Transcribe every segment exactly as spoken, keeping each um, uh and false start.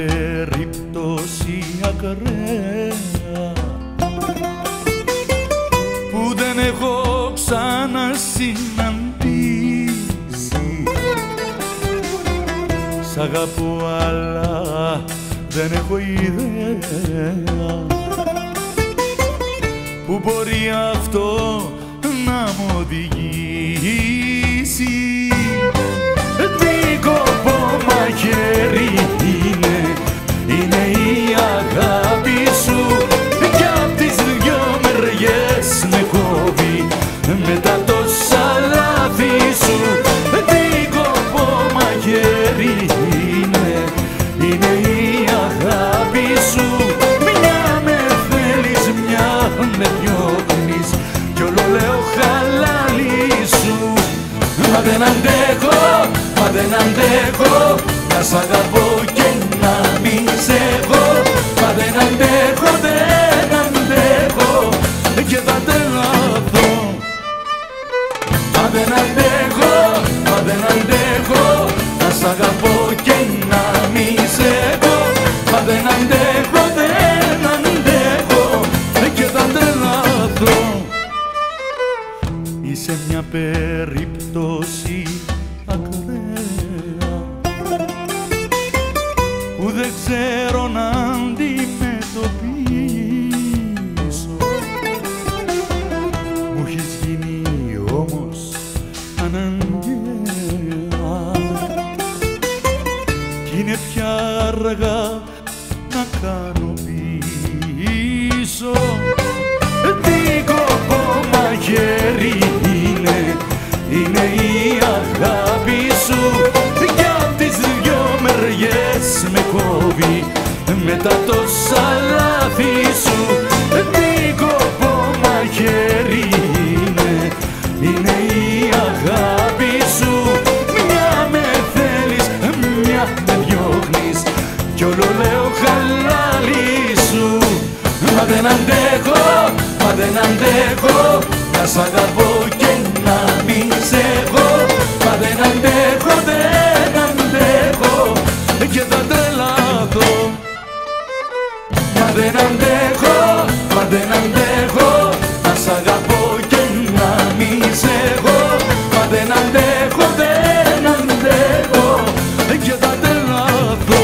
περίπτωση ακραία που δεν έχω ξανασυναντήσει. Σ' αγαπώ αλλά δεν έχω ιδέα που μπορεί αυτό να μου οδηγήσει. Δίκοπο μαχαίρι είναι, είναι η αγάπη σου κι απ' τις δυο μεριές με κόβει μετά τόσα λάθη σου. Δίκοπο μαχαίρι είναι, είναι η αγάπη σου. Μια με θέλεις, μια με διώχνεις κι όλο λέω χαλάλι σου. Μα δεν αντέχω, μα δεν αντέχω να σ' αγαπώ και να μη σε έχω. Μα δεν αντέχω, δεν αντέχω και θα τρελαθώ. Μα δεν αντέχω, μα δεν αντέχω να σ' αγαπώ και να μη σε έχω. Μα δεν αντέχω, δεν αντέχω και θα τρελαθώ. Είσαι μια περίπτωση ακραία που δεν ξέρω να αντιμετωπίσω. Μου έχεις γίνει όμως αναγκαία κι είναι πια αργά να κάνω πίσω. Δίκοπο μαχαίρι είναι, είναι η αγάπη σου κι απ' τις δυο μεριές με κόβει μετά τόσα λάθη σου. Δίκοπο μαχαίρι είναι, είναι η αγάπη σου. Μια με θέλεις, μια με διώχνεις κι όλο λέω χαλάλι σου. Μα δεν αντέχω, μα δεν αντέχω να σ' αγαπώ και να μη σε έχω. Μα δεν αντέχω, δεν αντέχω και θα τρελαθώ. Μα δεν αντέχω, μα δεν αντέχω να σ' αγαπώ και να μη σε έχω. Μα δεν αντέχω, δεν αντέχω και θα τρελαθώ.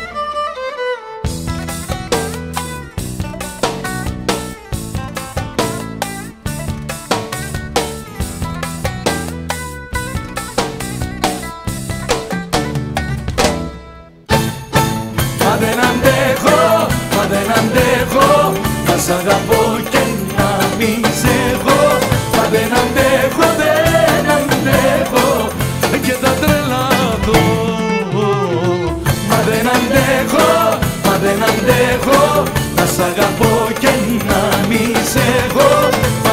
Μα δεν αντέχω, μα δεν αντέχω να σ' αγαπώ και να μη σε έχω. Μα δεν αντέχω, δεν αντέχω και θα τρελαθώ. Μα δεν αντέχω, μα δεν αντέχω να σ' αγαπώ και να μη σε έχω.